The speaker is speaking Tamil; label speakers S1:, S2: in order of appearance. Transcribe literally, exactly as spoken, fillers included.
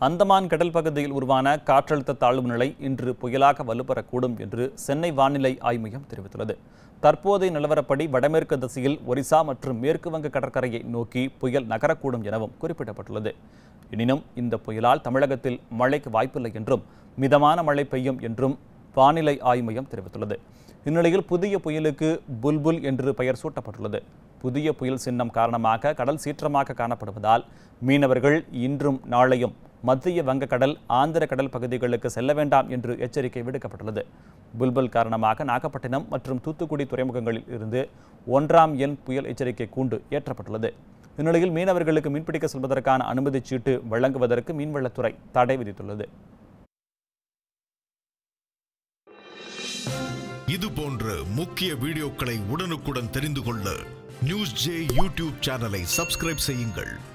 S1: அந்தமான் கடல் பகுதியில் உருவான காற்றழுத்த தாழ்வு நிலை இன்று புயலாக வலுப்பெறக்கூடும் என்று சென்னை வானிலை ஆய்வு மையம் தெரிவித்துள்ளது. தற்போதைய நிலவரப்படி வடமேற்கு திசையில் ஒரிசா மற்றும் மேற்கு வங்க கடற்கரையை நோக்கி புயல் நகரக்கூடும் எனவும் குறிப்பிடப்பட்டுள்ளது. எனினும் இந்த புயலால் தமிழகத்தில் மழைக்கு வாய்ப்பில்லை என்றும் மிதமான மழை பெய்யும் என்றும் வானிலை ஆய்வு மையம் தெரிவித்துள்ளது. இந்நிலையில் புதிய புயலுக்கு புல்புல் என்று பெயர் சூட்டப்பட்டுள்ளது. புதிய புயல் சின்னம் காரணமாக கடல் சீற்றமாக காணப்படுவதால் மீனவர்கள் இன்றும் நாளையும் மத்திய வங்கக்கடல், ஆந்திர கடல் பகுதிகளுக்கு செல்ல வேண்டாம் என்று எச்சரிக்கை விடுக்கப்பட்டுள்ளது. புல்புல் காரணமாக நாகப்பட்டினம் மற்றும் தூத்துக்குடி துறைமுகங்களில் இருந்து ஒன்றாம் எண் புயல் எச்சரிக்கை கூண்டு ஏற்றப்பட்டுள்ளது. இந்நிலையில் மீனவர்களுக்கு மீன்பிடிக்க செல்வதற்கான அனுமதி சீட்டு வழங்குவதற்கு மீன்வளத்துறை தடை விதித்துள்ளது.
S2: இது போன்ற முக்கிய வீடியோக்களை உடனுக்குடன் தெரிந்து கொள்ள நியூஸ் ஜே யூடியூப் சேனலை சப்ஸ்கிரைப் செய்யுங்கள்.